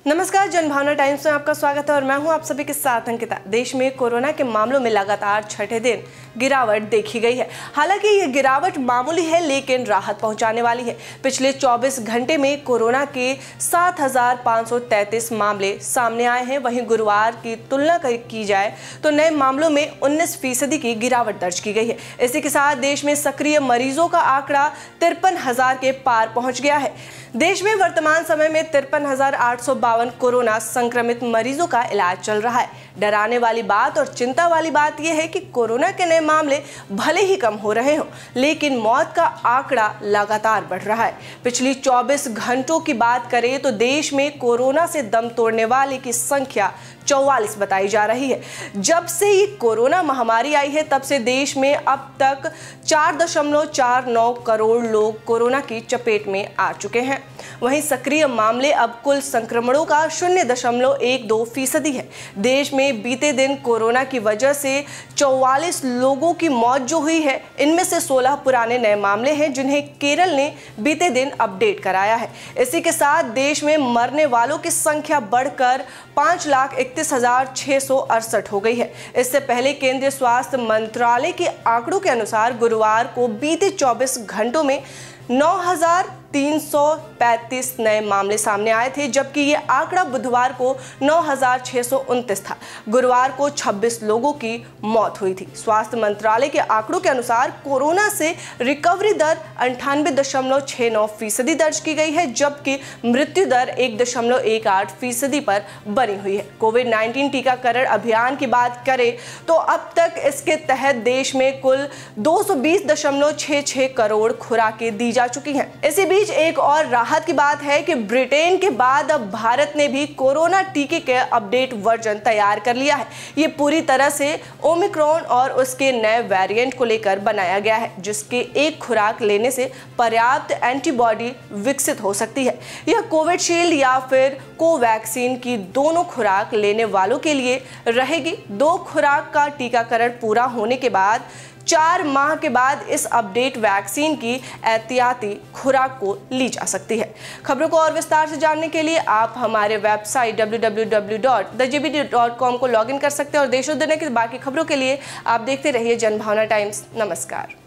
नमस्कार, जनभावना टाइम्स में आपका स्वागत है और मैं हूं आप सभी के साथ अंकिता। देश में कोरोना के मामलों में लगातार छठे दिन गिरावट देखी गई है। हालांकि ये गिरावट मामूली है लेकिन राहत पहुंचाने वाली है। पिछले 24 घंटे में कोरोना के 7,533 मामले सामने आए हैं। वहीं गुरुवार की तुलना की जाए तो नए मामलों में 19% की गिरावट दर्ज की गई है। इसी के साथ देश में सक्रिय मरीजों का आंकड़ा 53,000 के पार पहुंच गया है। देश में वर्तमान समय में 53,852 कोरोना संक्रमित मरीजों का इलाज चल रहा है। डराने वाली बात और चिंता वाली बात यह है कि कोरोना के नए मामले भले ही कम हो रहे हों, लेकिन मौत का आंकड़ा लगातार बढ़ रहा है। पिछली 24 घंटों की बात करें तो देश में कोरोना से दम तोड़ने वाले की संख्या 44 बताई जा रही है। जब से ये कोरोना महामारी आई है तब से देश में अब तक 4.49 करोड़ लोग कोरोना की चपेट में आ चुके हैं। वहीं सक्रिय मामले अब कुल संक्रमणों का 0.12% है। देश में बीते दिन कोरोना की वजह से 44 लोगों की मौत जो हुई है, इनमें से 16 पुराने नए मामले हैं जिन्हें केरल ने बीते दिन अपडेट कराया है। इसी के साथ देश में मरने वालों की संख्या बढ़कर 5,31,668 हो गई है। इससे पहले केंद्रीय स्वास्थ्य मंत्रालय के आंकड़ों के अनुसार गुरुवार को बीते 24 घंटों में 9,335 नए मामले सामने आए थे, जबकि ये आंकड़ा बुधवार को 9,629 था। गुरुवार को 26 लोगों की मौत हुई थी। स्वास्थ्य मंत्रालय के आंकड़ों के अनुसार कोरोना से रिकवरी दर 98.69% दर्ज की गई है, जबकि मृत्यु दर 1.18% पर बनी हुई है। कोविड-19 टीकाकरण अभियान की बात करें तो अब तक इसके तहत देश में कुल 220.66 करोड़ खुराकें दी जा चुकी हैं। इसी बीच एक और राहत की बात है कि ब्रिटेन के बाद अब भारत ने भी कोरोना टीके के अपडेट वर्जन तैयार कर लिया है। ये पूरी तरह से ओमिक्रॉन और उसके नए वेरिएंट को लेकर बनाया गया है, जिसके एक खुराक लेने से पर्याप्त एंटीबॉडी विकसित हो सकती है। यह कोविशील्ड या फिर कोवैक्सीन की दोनों खुराक लेने वालों के लिए रहेगी। 2 खुराक का टीकाकरण पूरा होने के बाद 4 माह के बाद इस अपडेट वैक्सीन की एहतियाती खुराक को ली जा सकती है। खबरों को और विस्तार से जानने के लिए आप हमारे वेबसाइट www.thejbd.com को लॉगिन कर सकते हैं और देश और दुनिया की बाकी खबरों के लिए आप देखते रहिए जनभावना टाइम्स। नमस्कार।